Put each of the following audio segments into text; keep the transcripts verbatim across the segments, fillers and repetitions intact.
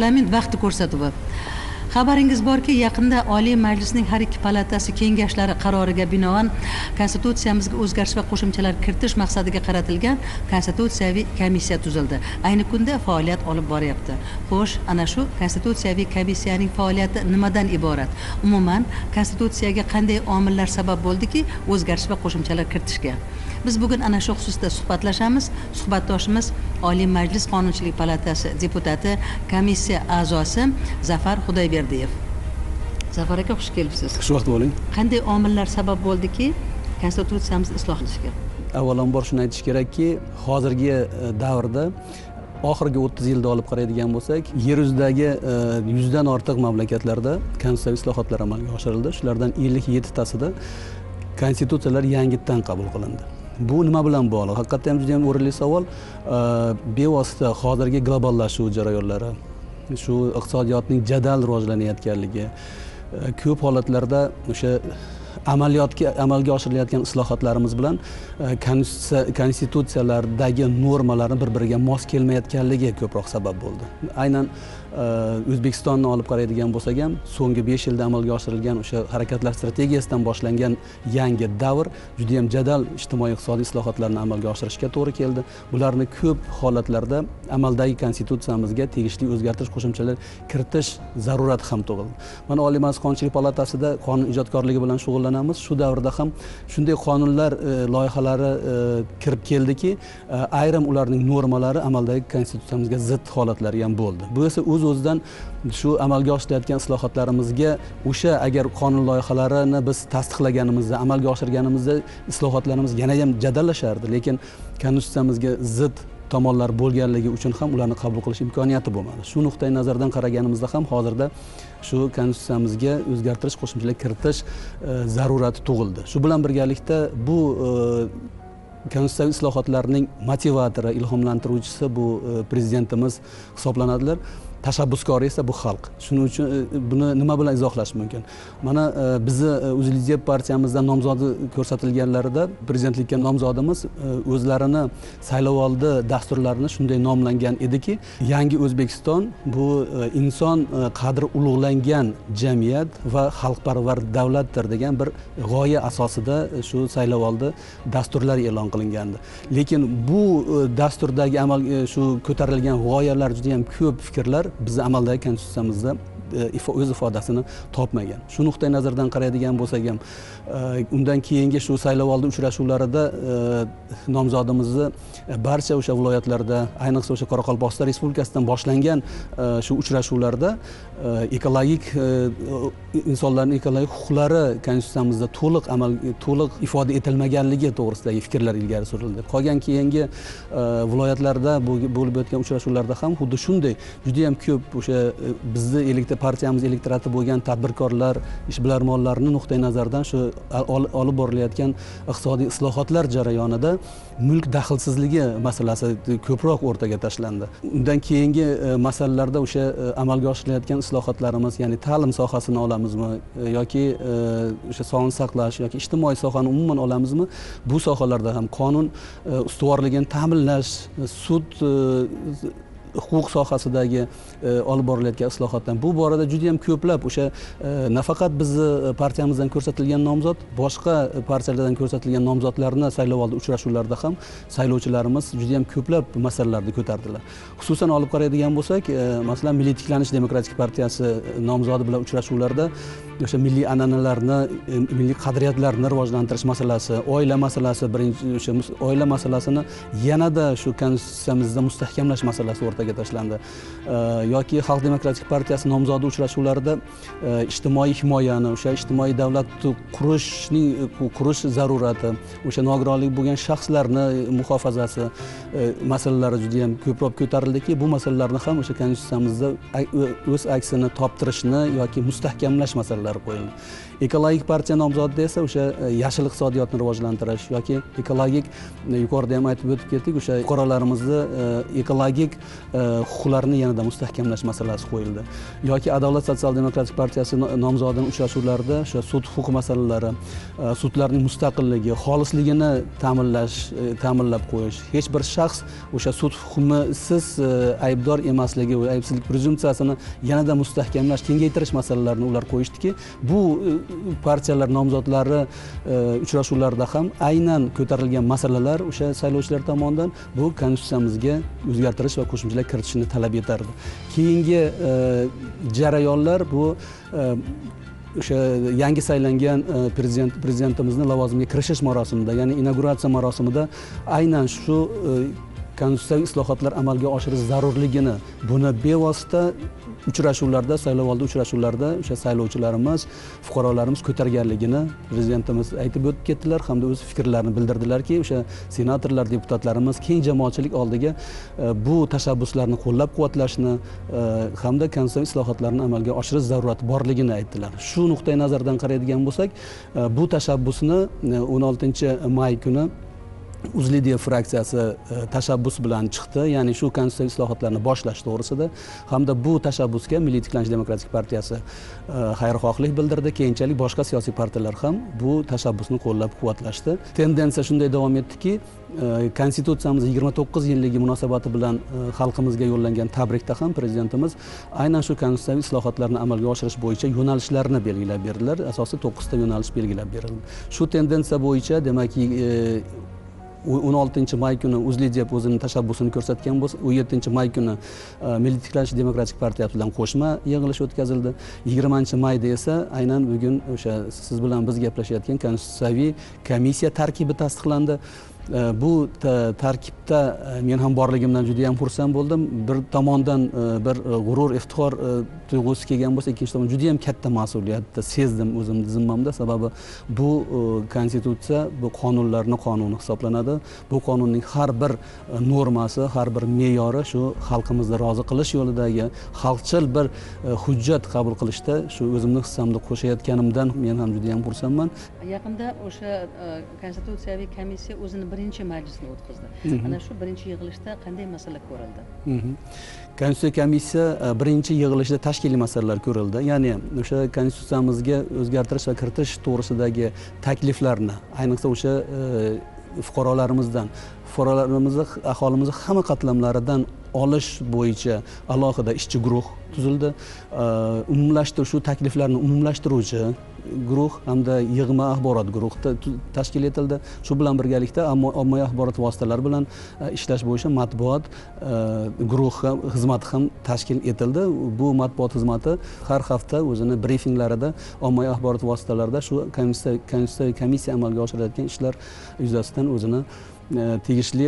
Alamin vaqti ko'rsatuvi. Xabaringiz borki, yaqinda Oliy Majlisning har ikki palatasi kengashlari qaroriga binoan Konstitutsiyamizga o'zgarish va qo'shimchalar kiritish maqsadiga qaratilgan Konstitutsiyaviy komissiya tuzildi. Ayni kunda faoliyat olib boryapti. Xo'sh, ana shu Konstitutsiyaviy komissiyaning faoliyati nimadan iborat? Umuman, Konstitutsiyaga qanday omillar sabab bo'ldiki, o'zgarish va qo'shimchalar kiritishga? Biz bugun ana shu xususda suhbatlashamiz. Suhbatdoshimiz Oliy Majlis Qonunchilik palatasi deputati, komissiya a'zosi Zafar Xudoyberdiyev. Zafar aka, xush kelibsiz. Xushvaqt bo'ling. Qanday omillar sabab bo'ldiki, Konstitutsiyamizni isloh qilishga? Avvalambor shuni aytish kerakki, hozirgi davrda oxirgi o'ttiz yilda olib qaraydigan bo'lsak, yer yuzidagi yuzdan ortiq mamlakatlarda konstitutsiyaviy islohotlar amalga oshirildi. Shulardan ellik yetti tasida konstitutsiyalar yangitdan qabul qilindi. Bu nima bilan bog'liq? Haqiqatda ham juda ham o'rinli savol. Bevosita hozirgi globallashuv jarayonlari, shu iqtisodiyotning jadal rivojlanayotganligi, ko'p holatlarda o'sha amaliyotga amalga oshirilayotgan islohotlarimiz bilan konstitutsiyalardagi normalarni bir-biriga mos kelmayotganligi ko'proq sabab bo'ldi. Aynan O'zbekistonni olib qaraydigan bo'lsak ham, so'nggi besh yilda amalga oshirilgan o'sha harakatlar strategiyasidan boshlangan yangi davr juda ham jadal ijtimoiy iqtisodiy islohotlarni amalga oshirishga to'g'ri keldi. Bularni ko'p holatlarda amaldagi konstitutsiyamizga tegishli o'zgartirish, qo'shimchalar kiritish zarurati ham tug'ildi. Mana Oliy Majlis Qonunchilik palatasida qonun ijodkorligi bilan shug'ullanamiz. Shu davrda ham shunday qonunlar loyihalari kirib keldiki, ayrim ularning normalari amaldagi konstitutsiyamizga zid holatlar ham bo'ldi. Bu esa o'z o'zidan shu amalga oshirilayotgan islohotlarimizga, o'sha agar qonun loyihalarini biz tasdiqlaganimizda, amalga oshirganimizda islohotlarimiz yana ham jadallashardi, lekin konstitutsiyamizga zid tomonlar bo'lganligi uchun ham ularni qabul qilish imkoniyati bo'lmadi. Shu nuqtai nazardan qaraganimizda ham hozirda shu konstitutsiyamizga o'zgartirish, qo'shimchalar kiritish zarurati tug'ildi. Shu bilan birgalikda bu konstitutsiyaviy islohotlarning motivatori, ilhomlantiruvchisi bu prezidentimiz hisoblanadilar. Tashabbuskori esa bu xalq. Shuning uchun buni nima bilan izohlash mumkin? Mana bizni O'zilizga partiyamizdan nomzodi ko'rsatilganlarida prezidentlikka nomzodimiz o'zlarini saylovoldi dasturlarini shunday nomlangan ediki, yangi O'zbekiston bu inson qadri ulug'langan jamiyat va xalqparvar davlatdir degan bir g'oya asosida shu saylovoldi dasturlar e'lon qilingandi. Lekin bu dasturdagi amal shu ko'tarilgan g'oyalar juda ham ko'p fikrlar bizni amaldagi konstitutsiyamizda o'z ifodasini topmagan. Shu nuqtai nazardan qaraydigan bo'lsak ham, undan keyingi shu saylovoldi uchrashuvlarida nomzodimizni barcha o'sha viloyatlarda, ayniqsa o'sha Qoraqalpog'iston Respublikasidan boshlangan shu uchrashuvlarda ekologik insonlarning ekologik huquqlari konstitutsiyamizda to'liq amal to'liq ifoda etilmaganligi to'g'risidagi fikrlar ilgari surildi. Qolgan keyingi viloyatlarda bo'lib o'tgan uchrashuvlarda ham xuddi shunday juda ham ko'p o'sha bizni elektr partiyamiz elektorati bo'lgan tadbirkorlar, ishbilarmonlarni nuqtai nazardan shu olib borilayotgan iqtisodiy islohotlar jarayonida mulk daxlsizligi masalasi ko'proq o'rtaga tashlandi. Undan keyingi masalalarda o'sha amalga oshirilayotgan islohotlarimiz, ya'ni ta'lim sohasini olamizmi yoki o'sha sog'liqni saqlash yoki ijtimoiy sohani umuman olamizmi, bu sohalarda ham qonun ustuvorligini ta'minlash, sud huquq sohasidagi olib borilayotgan islohotdan bu borada juda ham ko'plab o'sha nafaqat bizni partiyamizdan ko'rsatilgan nomzod, boshqa partiyalardan ko'rsatilgan nomzodlarni saylovoldi uchrashuvlarida ham saylovchilarimiz juda ham ko'plab masalalarni ko'tardilar. Xususan olib qaraydigan bo'lsak, masalan, Milliy tiklanish demokratik partiyasi nomzodi bilan uchrashuvlarda o'sha milliy an'analarni, milliy qadriyatlarni rivojlantirish masalasi, oila masalasi, birinchi o'sha oila masalasini yanada shu konstitutsiyamizda mustahkamlash masalasi o'rtaga tashlandi. Yoki Xalq demokratik partiyasi nomzodi uchrashuvlarida ijtimoiy himoyani, o'sha ijtimoiy davlat qurishning qurish zarurati, o'sha nogironlik bo'lgan shaxslarni muhofazasi masalalari juda ham ko'proq ko'tarildiki, bu masalalarni ham o'sha konstitutsiyamizda o'z aksini toptirishni yoki mustahkamlash masalalari qo'yildi. Ekologik partiya nomzodida esa o'sha yashil iqtisodiyotni rivojlantirish yoki ekologik, yuqorida ham aytib o'tib ketdik, o'sha fuqarolarimizni ekologik huquqlarini yanada mustahkamlash masalasi qo'yildi. Yoki Adolat sotsial demokratik partiyasi nomzodining uchrashuvlarida o'sha sud huquqi masalalari, sudlarning mustaqilligi, xolisligini ta'minlash, ta'minlab qo'yish, hech bir shaxs o'sha sud hukmisiz aybdor emasligi va aybsizlik prezumpsiyasini yanada mustahkamlash, kengaytirish masalalarini ular qo'yishdiki, bu partiyalar nomzodlari uchrashuvlarida ham aynan ko'tarilgan masalalar o'sha saylovchilar tomonidan bu konstitutsiyamizga o'zgartirish va qo'shimchalar kiritishni talab etardi. Keyingi jarayonlar bu o'sha yangi saylangan prezident prezidentimizni lavozimga kirishish marosimida, ya'ni inauguratsiya marosimida aynan shu konstitutsiyaviy islohotlar amalga oshirish zarurligini, buni bevosita uchrashuvlarda, saylovoldi uchrashuvlarda o'sha saylovchilarimiz, fuqarolarimiz ko'targanligini prezidentimiz aytib o'tib ketdilar hamda o'z fikrlarini bildirdilarki, o'sha senatorlar, deputatlarimiz keng jamoatchilik oldiga bu tashabbuslarni qo'llab-quvvatlashni hamda konstitutsiyaviy islohotlarni amalga oshirish zarurati borligini aytdilar. Shu nuqtai nazardan qaraydigan bo'lsak, bu tashabbusni o'n oltinchi may kuni Uzlidiya fraksiyasi tashabbus bilan chiqdi, ya'ni shu konstitutsiyaviy islohotlarni boshlash to'g'risida hamda bu tashabbusga Milliy tiklanish demokratik partiyasi xayrixohlik bildirdi. Keyinchalik boshqa siyosiy partiyalar ham bu tashabbusni qo'llab-quvvatlashdi. Tendensiya shunday davom etdiki, konstitutsiyamiz yigirma to'qqiz yilligi munosabati bilan xalqimizga yo'llangan tabrikda ham prezidentimiz aynan shu konstitutsiyaviy islohotlarni amalga oshirish bo'yicha yo'nalishlarni belgilab berdilar. Asosiy to'qqizta yo'nalish belgilab berildi. Shu tendensiya bo'yicha, demakki, o'n oltinchi may kuni Uzlidiya o'zining tashabbusini ko'rsatgan bo'lsa, o'n yettinchi may kuni Milliy tiklanish demokratik partiyasi bilan qo'shma yig'ilish o'tkazildi. yigirmanchi mayda esa aynan bugun o'sha siz bilan biz gaplashayotgan konstitutsiyaviy komissiya tarkibi tasdiqlandi. Bu tarkibda men ham borligimdan juda ham xursand bo'ldim. Bir tomondan bir g'urur, iftixor tuyg'usi kelgan bo'lsa, ikkinchi tomondan juda ham katta mas'uliyatni sezdim o'zimni zimmamda. Sababi bu konstitutsiya bu qonunlarning qonuni hisoblanadi. Bu qonunning har bir normasi, har bir me'yori shu xalqimizni rozi qilish yo'lidagi xalqchil bir hujjat qabul qilishda shu o'zimni hissamni qo'shayotganimdan men ham juda ham xursandman. Yaqinda o'sha konstitutsiyaviy komissiya o'zini birinchi majlisni o'tkazdi. Ana shu birinchi yig'ilishda qanday masala ko'rildi? Konstitutsiya komissiya birinchi yig'ilishda tashkiliy masalalar ko'rildi. Ya'ni o'sha konstitutsiyamizga o'zgartirish va kiritish to'g'risidagi takliflarni, ayniqsa o'sha fuqarolarimizdan, fuqarolarimizni, aholimizni hamma qatlamlaridan olish bo'yicha alohida ishchi guruh tuzildi. Umumlashtirish, shu takliflarni umumlashtiruvchi guruh hamda yig'ma axborot guruhi tashkil etildi. Shu bilan birgalikda ommaviy axborot vositalari bilan ishlash bo'yicha matbuot guruhi xizmati ham tashkil etildi. Bu matbuot xizmati har hafta o'zini brifinglarida ommaviy axborot vositalarida shu konstitutsiyaviy komissiya amalga oshirayotgan ishlar yuzasidan o'zini tegishli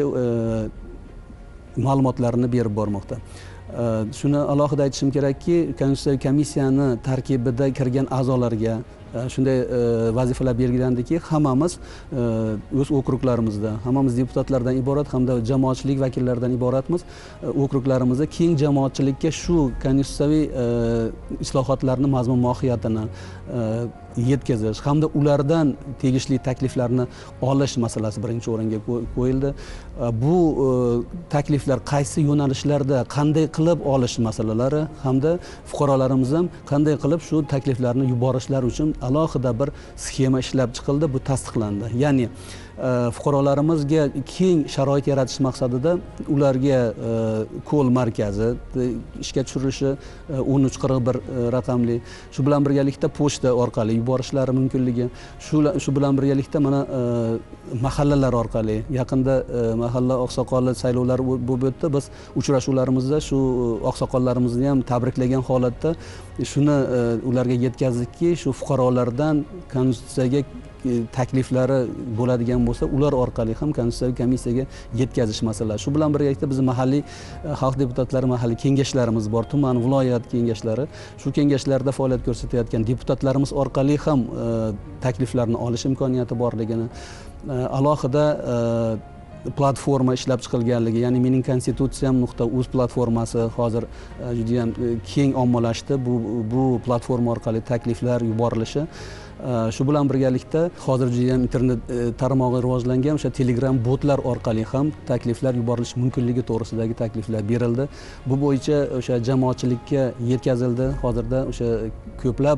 ma'lumotlarni berib bormoqda. Shuni alohida aytishim kerakki, konstitutsiyaviy komissiyani tarkibida kirgan a'zolarga shunday vazifalar belgilandiki, hammamiz o'z okruklarimizda, hammamiz deputatlardan iborat hamda jamoatchilik vakillaridan iboratmiz. Okruklarimizda keng jamoatchilikka shu konstitutsiyaviy islohotlarning mazmun mohiyatini yetkazish hamda ulardan tegishli takliflarni olish masalasi birinchi o'ringa qo'yildi. Bu takliflar qaysi yo'nalishlarda qanday qilib olish masalalari hamda fuqarolarimiz ham qanday qilib shu takliflarni yuborishlari uchun alohida bir sxema ishlab chiqildi, bu tasdiqlandi. Ya'ni fuqarolarimizga keng sharoit yaratish maqsadida ularga ko'l markazi ishga tushirilishi o'n uch qirq bir raqamli, shu bilan birgalikda pochta orqali yuborishlari mumkinligi, shu bilan birgalikda mana mahallalar orqali, yaqinda mahalla oqsoqoli saylovlari bo'lib o'tdi. Biz uchrashuvlarimizda shu oqsoqollarimizni ham tabriklagan holatda shuni ularga yetkazdikki, shu fuqarolardan konstitutsiyaga takliflari bo'ladigan bo'lsa, ular orqali ham konstitutsiyaviy komissiyaga yetkazish masalasi. Shu bilan birgalikda biz mahalliy xalq deputatlari, mahalliy kengashlarimiz bor, tuman, viloyat kengashlari. Shu kengashlarda faoliyat ko'rsatayotgan deputatlarimiz orqali ham takliflarni olish imkoniyati borligini, alohida platforma ishlab chiqilganligi, ya'ni mening konstitutsiyam nuqta uz platformasi hozir juda ham keng ommalashdi. Bu bu platforma orqali takliflar yuborilishi. Shu bilan birgalikda hozir juda ham internet tarmog'i rivojlangan o'sha Telegram botlar orqali ham takliflar yuborilishi mumkinligi to'g'risidagi takliflar berildi. Bu bo'yicha o'sha jamoatchilikka yetkazildi. Hozirda o'sha ko'plab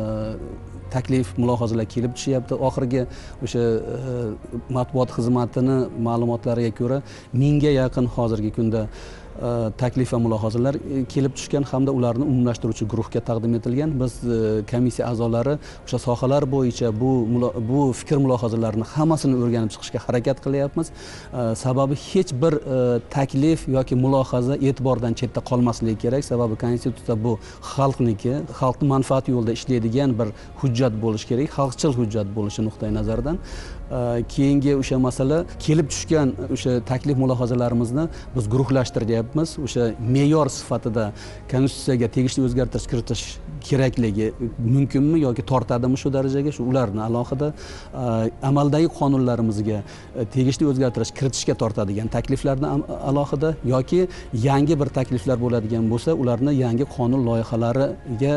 taklif, mulohazalar kelib tushyapti. Oxirgi o'sha matbuot xizmatini ma'lumotlariga ko'ra mingga yaqin hozirgi kunda taklif va mulohazalar kelib tushgan hamda ularni umumlashtiruvchi guruhga taqdim etilgan. Biz komissiya a'zolari o'sha sohalar bo'yicha bu bu fikr mulohazalarni hammasini o'rganib chiqishga harakat qilyapmiz. Sababi hech bir taklif yoki mulohaza e'tibordan chetda qolmasligi kerak. Sababi konstitutsiya bu xalqniki, xalqning manfaati yo'lida ishlaydigan bir hujjat bo'lishi kerak, xalqchil hujjat bo'lishi nuqtai nazaridan. Keyingi o'sha masala kelib tushgan o'sha taklif mulohazalarimizni biz guruhlashtiryapmiz. O'sha me'yor sifatida konstitutsiyaga tegishli o'zgartirish kiritish kerakligi mumkinmi yoki tortadimi shu darajaga, shu ularni alohida amaldagi qonunlarimizga tegishli o'zgartirish kiritishga tortadigan takliflarni alohida yoki yangi bir takliflar bo'ladigan bo'lsa, ularni yangi qonun loyihalariga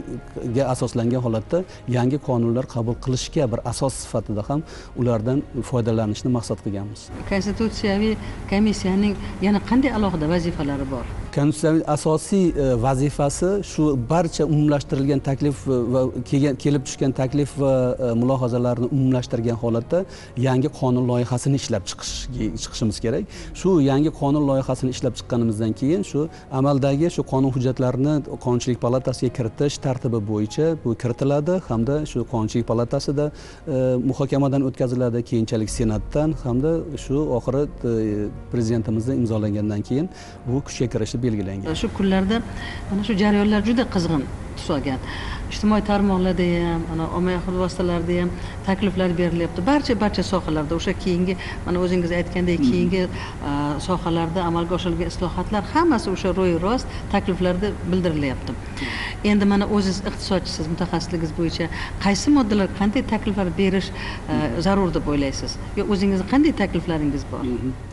ga asoslangan holatda yangi qonunlar qabul qilishga bir asos sifatida ham ulardan foydalanishni maqsad qilganmiz. Konstitutsiyaviy komissiyaning yana qanday alohida vazifalari bor? Konstitutsiyaviy asosiy vazifasi shu barcha umumlashtirilgan taklif va kelib tushgan taklif va mulohazalarni umumlashtirgan holatda yangi qonun loyihasini ishlab chiqish chiqishimiz kerak. Shu yangi qonun loyihasini ishlab chiqqanimizdan keyin shu amaldagi shu qonun hujjatlarini Qonunchilik palatasiga kiritish tartibi bo'yicha bu kiritiladi hamda shu Qonunchilik palatasida muhokamadan o'tkaziladi, keyinchalik Senatdan hamda shu oxiri prezidentimizning imzolangandan keyin bu kuchga kirishi belgilangan. Shu kunlarda mana shu jarayonlar juda qizg'in tus olgan. Ijtimoiy tarmoqlarda ham, ana ommaviy axborot vositalarida ham takliflar berilyapti. Barcha barcha sohalarda o'sha keyingi mana o'zingiz aytgandek keyingi sohalarda amalga oshirilgan islohotlar hammasi o'sha ro'y rost takliflarda bildirilyapti. Endi mana o'zingiz iqtisodchisiz, mutaxassisligingiz bo'yicha qaysi moddalar, qanday takliflar berish zarur deb o'ylaysiz? Yo o'zingizning qanday takliflaringiz bor?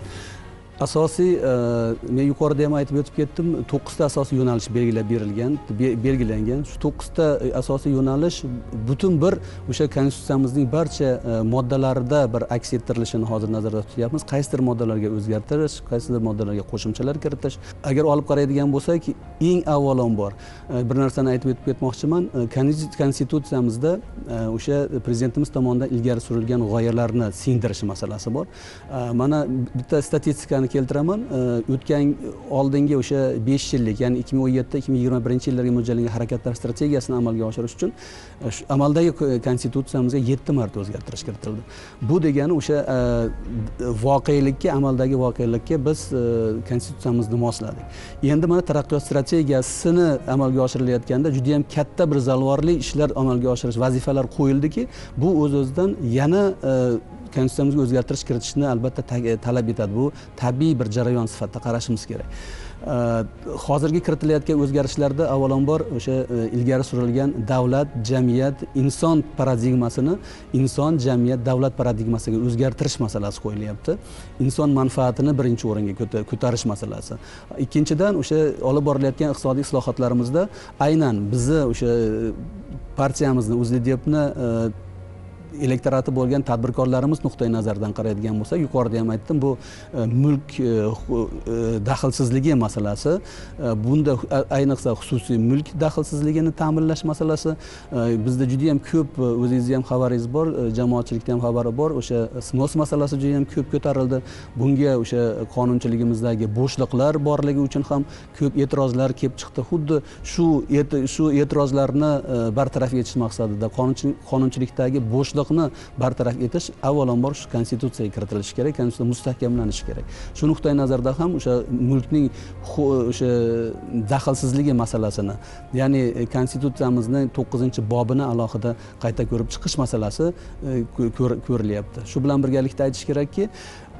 Asosiy men yuqorida ham aytib o'tib ketdim, to'qqizta asosiy yo'nalish belgilab berilgan, belgilangan. Shu to'qqizta asosiy yo'nalish butun bir o'sha konstitutsiyamizning barcha moddalarida bir aks ettirilishini hozir nazarda tutyapmiz. Qaysidir moddalarga o'zgartirish, qaysidir moddalarga qo'shimchalar kiritish. Agar olib qaraydigan bo'lsak, eng avvalambor bir narsani aytib o'tib ketmoqchiman. Konstitutsiyamizda o'sha prezidentimiz tomonidan ilgari surilgan g'oyalarni singdirish masalasi bor. Mana bitta statistikani keltiraman. O'tgan oldingi o'sha besh yillik, ya'ni ikki ming o'n yetti ikki ming yigirma birinchi yillarga mo'ljallangan harakatlar strategiyasini amalga oshirish uchun amaldagi konstitutsiyamizga yetti marta o'zgartirish kiritildi. Bu degani o'sha voqelikka, amaldagi voqelikka biz konstitutsiyamizni mosladik. Endi mana taraqqiyot strategiyasini amalga oshirilayotganda juda ham katta bir zalvorli ishlar amalga oshirish vazifalar qo'yildiki, bu o'z-o'zidan yana konstitutsiyamizga o'zgartirish kiritishni albatta talab etadi. Bu tabiiy bir jarayon sifatida qarashimiz kerak. Hozirgi kiritilayotgan o'zgarishlarda avvalambor o'sha ilgari surilgan davlat, jamiyat, inson paradigmasini inson, jamiyat, davlat paradigmasiga o'zgartirish masalasi qo'yilyapti. Inson manfaatini birinchi o'ringa ko'tarish masalasi. Ikkinchidan o'sha olib borilayotgan iqtisodiy islohotlarimizda aynan bizni o'sha partiyamizni O'zLiDepni elektorati bo'lgan tadbirkorlarimiz nuqtai nazaridan qaraydigan bo'lsak, yuqorida ham aytdim, bu mulk daxlsizligi masalasi, bunda ayniqsa xususiy mulk daxlsizligini ta'minlash masalasi bizda juda ham ko'p, o'zingizga ham xabaringiz bor, jamoatchilikda ham xabari bor, o'sha snos masalasi juda ham ko'p ko'tarildi. Bunga o'sha qonunchiligimizdagi bo'shliqlar borligi uchun ham ko'p e'tirozlar kelib chiqdi. Xuddi shu shu e'tirozlarni bartaraf etish maqsadida qonunchilikdagi bo'shliq bartaraf etish avvalambor shu konstitutsiyaga kiritilishi kerak, konstitutsiya mustahkamlanishi kerak. Shu nuqtai nazarda ham o'sha mulkning o'sha daxlsizligi masalasini, ya'ni konstitutsiyamizning to'qqizinchi bobini alohida qayta ko'rib chiqish masalasi ko'rilyapti. Shu bilan birgalikda aytish kerakki,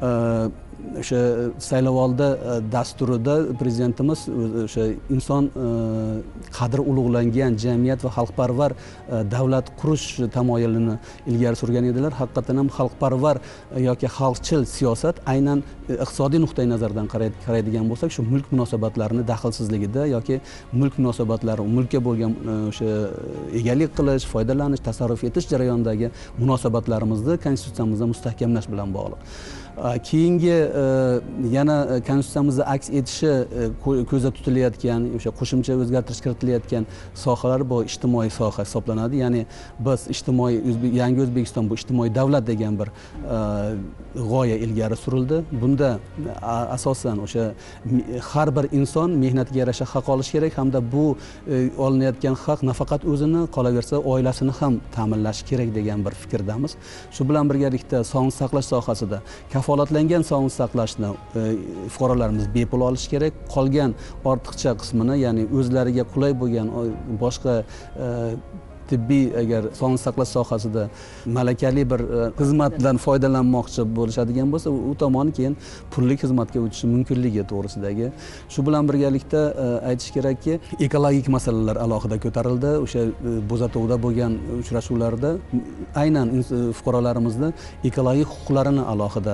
o'sha saylovoldi dasturida prezidentimiz o'sha inson qadri ulug'langan jamiyat va xalqparvar davlat qurish tamoyilini ilgari surgan edilar. Haqiqatan ham xalqparvar yoki xalqchil siyosat aynan iqtisodiy nuqtai nazardan qaraydigan bo'lsak, shu mulk munosabatlarini daxlsizligida yoki mulk munosabatlari, mulkka bo'lgan o'sha egalik qilish, foydalanish, tasarruf etish jarayonidagi munosabatlarimizni konstitutsiyamizda mustahkamlash bilan bog'liq. Keyingi yana konstitutsiyamizda aks etishi ko'zda tutilayotgan o'sha qo'shimcha o'zgartirish kiritilayotgan sohalar bu ijtimoiy soha hisoblanadi. Ya'ni biz ijtimoiy yangi O'zbekiston bu ijtimoiy davlat degan bir g'oya ilgari surildi. Bunda asosan o'sha har bir inson mehnatiga yarasha haq olishi kerak hamda bu olinayotgan haq nafaqat o'zini, qolaversa oilasini ham ta'minlashi kerak degan bir fikrdamiz. Shu bilan birgalikda sog'liqni saqlash sohasida kafolatlangan sog'liqni saqlashni fuqarolarimiz bepul olishi kerak. Qolgan ortiqcha qismini, ya'ni o'zlariga qulay bo'lgan boshqa tibbiy agar sog'liqni saqlash sohasida malakali bir xizmatdan foydalanmoqchi bo'lishadigan bo'lsa, u tomoni keyin pullik xizmatga o'tishi mumkinligi to'g'risidagi. Shu bilan birgalikda aytish kerakki, ekologik masalalar alohida ko'tarildi. O'sha Bo'zatovda bo'lgan uchrashuvlarda aynan fuqarolarimizni ekologik huquqlarini alohida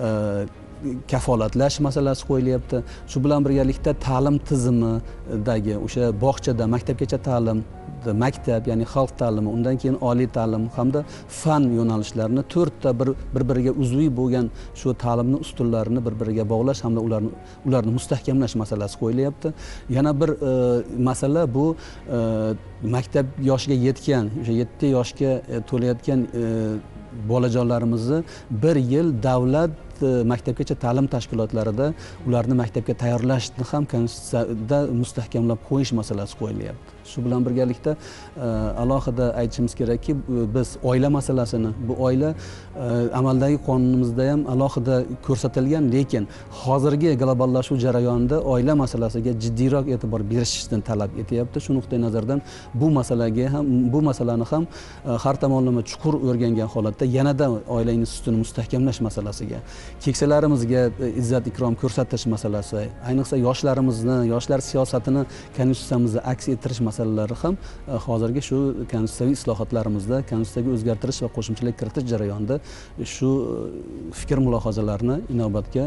kafolatlash masalasi qo'yilyapti. Shu bilan birgalikda ta'lim tizimidagi o'sha bog'chada maktabgacha ta'lim, maktab, ya'ni xalq ta'limi, undan keyin oliy ta'lim hamda fan yo'nalishlarini to'rtta bir bir-biriga uzviy bo'lgan shu ta'limni ustunlarini bir-biriga bog'lash hamda ularni ularni mustahkamlash masalasi qo'yilyapti. Yana bir e, masala bu e, maktab yoshiga yetgan, o'sha yetti yoshga e, to'layotgan e, bolajonlarimizni bir yil davlat maktabgacha ta'lim tashkilotlarida ularni maktabga tayyorlashni ham konstitutsiyada mustahkamlab qo'yish masalasi qo'yilyapti. Shu bilan birgalikda alohida aytishimiz kerakki, biz oila masalasini, bu oila amaldagi qonunimizda ham alohida ko'rsatilgan, lekin hozirgi globallashuv jarayonida oila masalasiga jiddiyroq e'tibor berishni talab etyapti. Shu nuqtai nazardan bu masalaga ham bu masalani ham har tomonlama chuqur o'rgangan holatda yanada oila institutini mustahkamlash masalasiga, keksalarimizga izzat ikrom ko'rsatish masalasi, ayniqsa yoshlarimizni, yoshlar siyosatini konstitutsiyamizda aks ettirish masalalari ham hozirgi shu konstitutsiyaviy islohotlarimizda, konstitutsiyaga o'zgartirish va qo'shimchalar kiritish jarayonida shu fikr mulohazalarni inobatga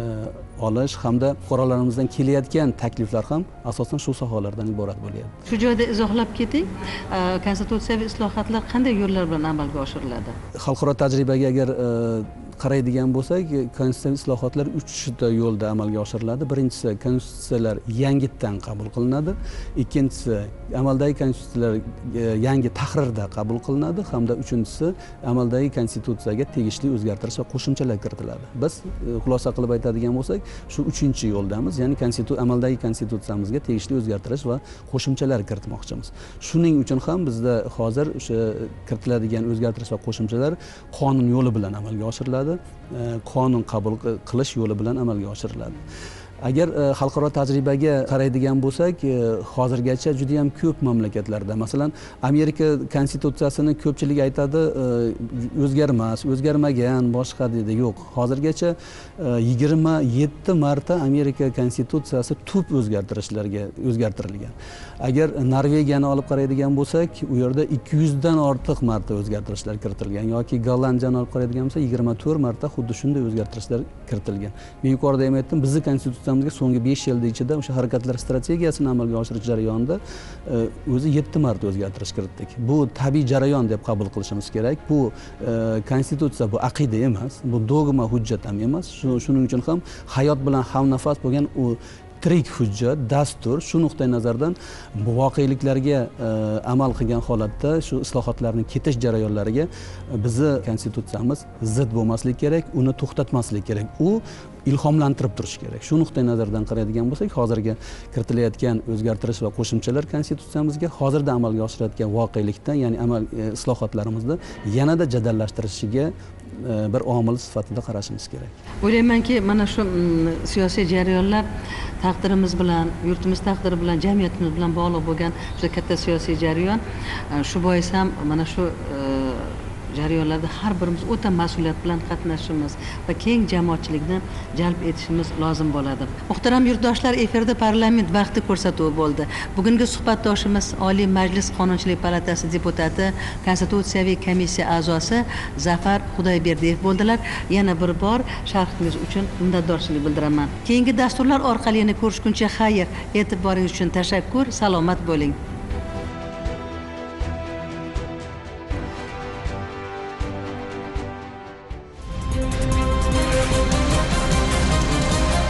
olish hamda fuqarolarimizdan kelayotgan takliflar ham asosan shu sohalardan iborat bo'lyapti. Shu joyda izohlab keting, konstitutsiyaviy islohotlar qanday yo'llar bilan amalga oshiriladi? Xalqaro tajribaga agar qaraydigan bo'lsak, konstitutsiyaviy islohotlar uch ta yo'lda amalga oshiriladi. Birinchisi, konstitutsiyalar yangitdan qabul qilinadi. Ikkinchisi, amaldagi konstitutsiyalar yangi tahrirda qabul qilinadi hamda uchinchisi, amaldagi konstitutsiyaga tegishli o'zgartirish va qo'shimchalar kiritiladi. Biz xulosa qilib aytadigan bo'lsak, shu uchinchi yo'ldamiz, ya'ni konstitutsiya amaldagi konstitutsiyamizga tegishli o'zgartirish va qo'shimchalar kiritmoqchimiz. Shuning uchun ham bizda hozir o'sha kiritiladigan o'zgartirish va qo'shimchalar qonun yo'li bilan amalga oshiriladi. Qonun qabul qilish yo'li bilan amalga oshiriladi. Agar xalqaro tajribaga qaraydigan bo'lsak, hozirgacha juda ham ko'p mamlakatlarda, masalan, Amerika konstitutsiyasini ko'pchilik aytadi, o'zgarmas, o'zgarmagan, boshqa deydi. Yo'q, hozirgacha yigirma yetti marta Amerika konstitutsiyasi tub o'zgartirishlarga o'zgartirilgan. Agar Norvegiyani olib qaraydigan bo'lsak, u yerda ikki yuz dan ortiq marta o'zgartirishlar kiritilgan, yoki Gollandiyani olib qaraydigan bo'lsak, yigirma to'rt marta xuddi shunday o'zgartirishlar kiritilgan. Men yuqorida ham aytdim, bizning konstitutsiyamizga so'nggi besh yil ichida o'sha harakatlar strategiyasini amalga oshirish jarayonida o'zi yetti marta o'zgartirish kiritdik. Bu tabiiy jarayon deb qabul qilishimiz kerak. Bu konstitutsiya bu aqida emas, bu dogma, hujjat ham emas. Shuning uchun ham hayot bilan hamnafas bo'lgan u tirik hujjat, dastur. Shu nuqtai nazardan bu voqeliklarga amal qilgan holatda shu islohotlarning ketish jarayonlariga bizni konstitutsiyamiz zid bo'lmaslik kerak, uni to'xtatmaslik kerak. U ilhomlantirib turish kerak. Shu nuqtai nazardan qaraydigan bo'lsak, hozirgi kiritilayotgan o'zgartirish va qo'shimchalar konstitutsiyamizga hozirda amalga oshirayotgan voqelikdan, ya'ni amal islohotlarimizni yanada jadallashtirishiga bir omil sifatida qarashimiz kerak. O'ylaymanki, mana shu siyosiy jarayonlar taqdirimiz bilan, yurtimiz taqdiri bilan, jamiyatimiz bilan bog'liq bo'lgan juda katta siyosiy jarayon. Shu bois ham mana shu jarayonlarda har birimiz o'ta mas'uliyat bilan qatnashishimiz va keng jamoatchilikni jalb etishimiz lozim bo'ladi. Muhtaram yurtdoshlar, efirda parlament vaqti ko'rsatuvi bo'ldi. Bugungi suhbatdoshimiz Oliy Majlis Qonunchilik palatasi deputati, Konstitutsiyaviy komissiya a'zosi Zafar Xudoyberdiyev bo'ldilar. Yana bir bor sharhingiz uchun minnatdorchilik bildiraman. Keyingi dasturlar orqali yana ko'rishguncha xayr, e'tiboringiz uchun tashakkur, salomat bo'ling.